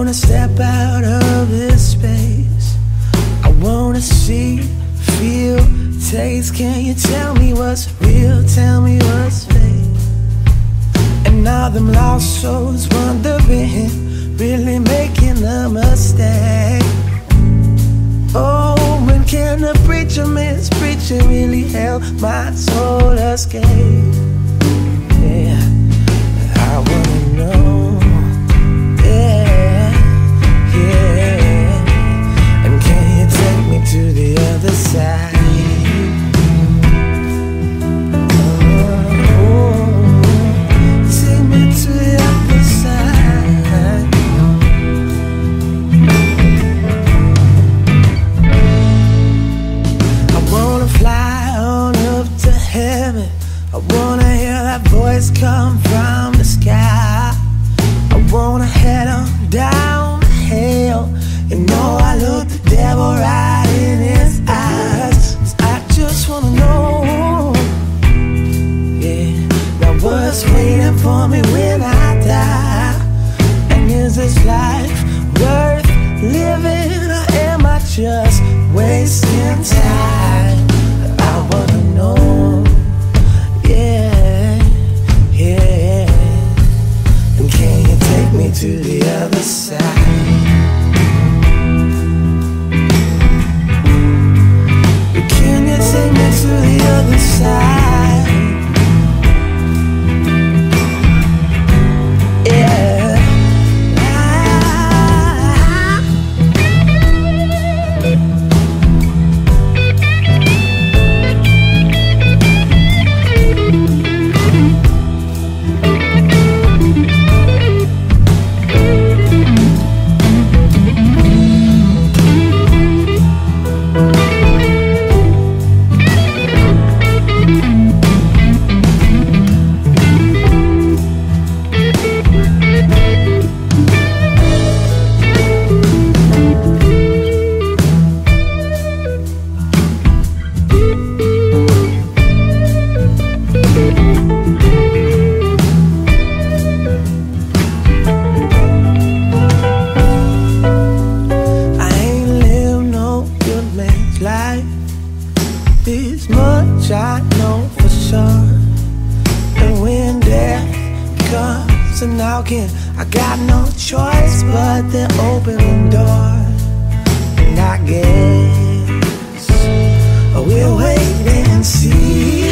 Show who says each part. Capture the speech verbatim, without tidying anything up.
Speaker 1: wanna step out of this space. I wanna see, feel, taste. Can you tell me what's real? Tell me what's fake? And now them lost souls wondering, really making a mistake. Oh, when can the preacher miss preaching really help my soul escape? Yeah, I wanna know. Yeah, yeah. And can you take me to the other side? I wanna hear that voice come from the sky. I wanna head on down to hell. You know I look the devil right in his eyes. I just wanna know, yeah, now what's waiting for me when I die? And is this life worth living, or am I just wasting time? I wanna know. Yeah, yeah. And can you take me to the other side? Can you take me to the other side? Yeah. This much I know for sure. And when death comes a knocking, I got no choice but to open the door. And I guess we'll wait and see.